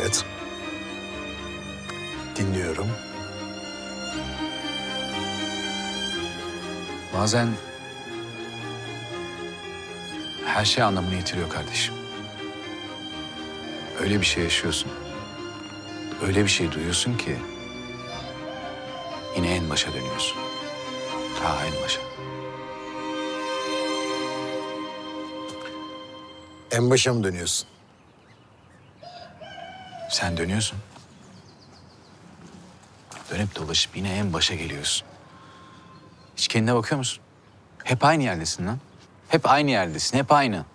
Evet. Dinliyorum. Bazen her şey anlamını yitiriyor kardeşim. Öyle bir şey yaşıyorsun. Öyle bir şey duyuyorsun ki yine en başa dönüyorsun. Ta en başa. En başa mı dönüyorsun? Sen dönüyorsun. Dönüp dolaşıp yine en başa geliyorsun. Hiç kendine bakıyor musun? Hep aynı yerdesin lan. Hep aynı yerdesin, hep aynı.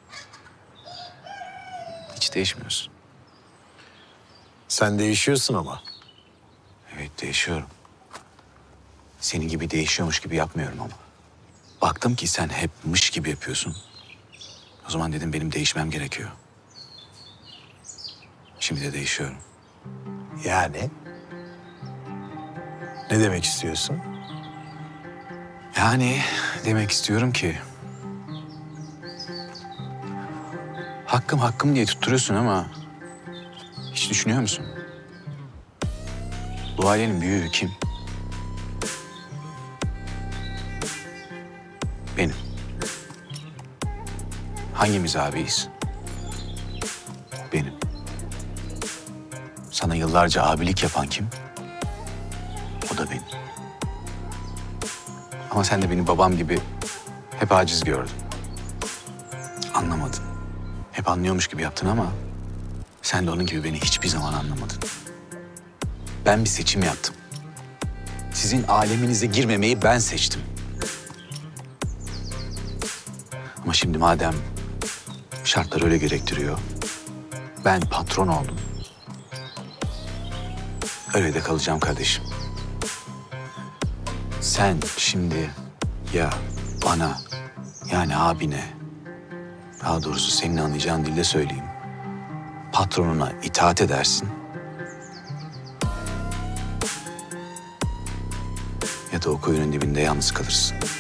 Hiç değişmiyorsun. Sen değişiyorsun ama. Evet, değişiyorum. Senin gibi değişiyormuş gibi yapmıyorum ama. Baktım ki sen hep mış gibi yapıyorsun. O zaman dedim benim değişmem gerekiyor. Şimdi de değişiyorum. Yani? Ne demek istiyorsun? Yani demek istiyorum ki... Hakkım hakkım diye tutturuyorsun ama... Hiç düşünüyor musun? Bu ailenin büyüğü kim? Benim. Hangimiz abiyiz? Benim. Sana yıllarca abilik yapan kim? O da benim. Ama sen de beni babam gibi hep aciz gördün. Anlamadın. Hep anlıyormuş gibi yaptın ama sen de onun gibi beni hiçbir zaman anlamadın. Ben bir seçim yaptım. Sizin aleminize girmemeyi ben seçtim. Ama şimdi madem şartlar öyle gerektiriyor, ben patron oldum. Öyle de kalacağım kardeşim. Sen şimdi ya bana, yani abine, daha doğrusu senin anlayacağın dilde söyleyeyim, patronuna itaat edersin. Ya da o kuyunun dibinde yalnız kalırsın.